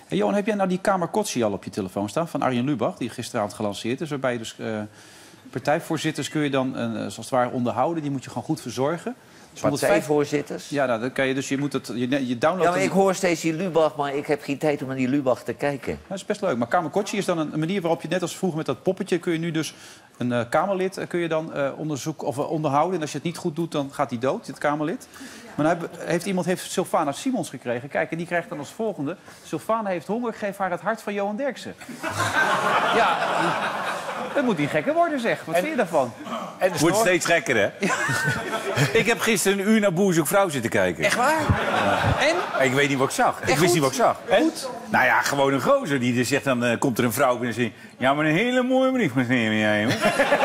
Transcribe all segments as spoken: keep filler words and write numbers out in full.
Hey, Johan, heb jij nou die Kamerkotsie al op je telefoon staan van Arjen Lubach, die gisteravond gelanceerd is, waarbij je dus uh, partijvoorzitters kun je dan uh, zoals het ware onderhouden, die moet je gewoon goed verzorgen. Partijvoorzitters? Ja, nou, dan kan je dus je moet het je, je downloadt. Ja, maar ik hoor steeds die Lubach, maar ik heb geen tijd om naar die Lubach te kijken. Ja, dat is best leuk. Maar Kamerkotsie is dan een manier waarop je net als vroeger met dat poppetje kun je nu dus een uh, Kamerlid uh, kun je dan uh, onderzoeken of uh, onderhouden. En als je het niet goed doet, dan gaat hij dood, dit Kamerlid. Maar dan heeft, heeft iemand heeft Sylvana Simons gekregen. Kijk, en die krijgt dan als volgende: Sylvana heeft honger, geef haar het hart van Johan Derksen. Ja, dat moet niet gekker worden, zeg. Wat en, vind je daarvan? Het wordt steeds gekker, hè? Ja. Ik heb gisteren een uur naar Boer zoekt vrouw zitten kijken. Echt waar? Ja. En? Ik weet niet wat ik zag. Echt ik wist goed? niet wat ik zag. En? Goed? Nou ja, gewoon een gozer die zegt dan, uh, komt er een vrouw binnen en zegt: ja, maar een hele mooie brief geschreven jij, hoor.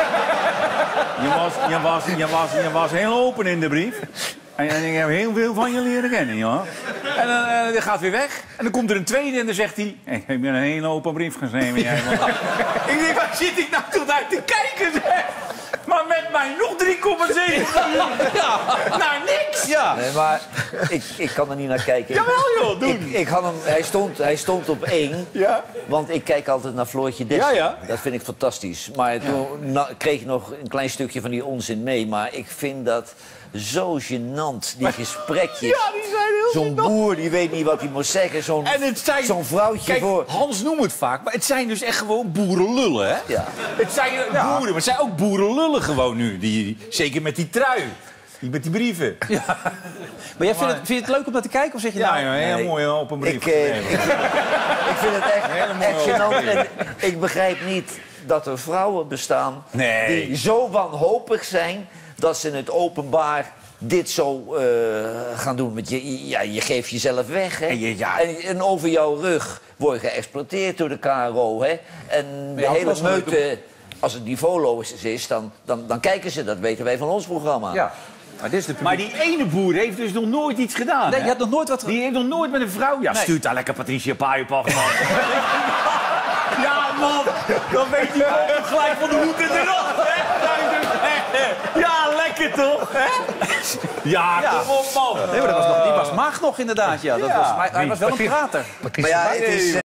je, was, je, was, je, was, je was heel open in de brief. En, en ik heb heel veel van je leren kennen, ja. En dan uh, gaat weer weg. En dan komt er een tweede en dan zegt hij: ik heb een hele open brief geschreven, jij. Ik denk, waar zit ik nou tot uit te kijken, zeg? Maar met mij nog drie komma zeven. Ja. Naar niks. Ja. Nee, maar ik, ik kan er niet naar kijken. Jawel, joh, doen. Ik, ik had hem, hij, stond, hij stond op één. Ja. Want ik kijk altijd naar Floortje Dessing. Ja, ja. Dat vind ik fantastisch. Maar toen ja. kreeg ik nog een klein stukje van die onzin mee. Maar ik vind dat zo gênant, die gesprekjes. Ja, die zijn heel Zo'n boer, die weet niet wat hij moet zeggen. Zo'n zo'n vrouwtje kijk, voor... Hans noemt het vaak, maar het zijn dus echt gewoon boerenlullen, hè? Ja. Het zijn ja. boeren, maar het zijn ook boerenlullen gewoon nu. Die, die, zeker met die trui. Die, met die brieven. Ja. Maar jij vindt het, vind je het leuk om naar te kijken? Of zeg je ja, nou... Ja, heel nee, mooi op een brief. Ik, eh, ik, ik vind het echt, echt gênant. En ik begrijp niet dat er vrouwen bestaan nee. die zo wanhopig zijn dat ze in het openbaar dit zo uh, gaan doen. Want je, ja, je geeft jezelf weg, hè? En, je, ja. en, en over jouw rug word je geëxploiteerd door de K R O, hè? En de hele meute, als het niveauloos is, dan, dan, dan kijken ze. Dat weten wij van ons programma. Ja. Maar, dit is de maar die ene boer heeft dus nog nooit iets gedaan. Nee, hè? je hebt nog nooit wat... Die heeft nog nooit met een vrouw... Ja, nee. Stuurt daar lekker Patricia Pai op af, man. Ja, man. Dan weet hij ook gelijk van de hoed en eraf, hè? Ja, lekker toch? Hè? Ja, ja, kom op, man. Nee, maar dat was nog, die was maag nog, inderdaad. Ja. Dat ja. was, maar hij was wel een prater. Maar ja, het is... Uh,